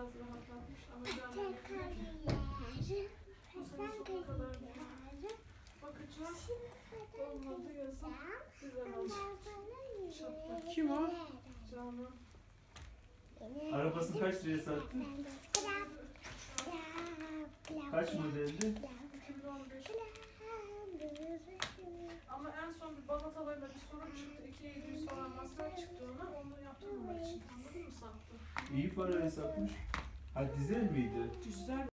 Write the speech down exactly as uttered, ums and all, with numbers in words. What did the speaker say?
biraz rahatlatmış ama canım bu sene sonuna kadar bakacağım. Olmadı yazın güzel olur. Şapka. Kim o? Canım. Arabasını kaç liraya sattı? Kaç modeldi? iki bin on beş. Ama en son bir balatalarla bir sorun çıktı. iki yedi yüz falan masraf çıktı ona. Onu yaptırmamak için. Anladın mı sattı? İyi para hesapmış. Ha dizel miydi? Güzel.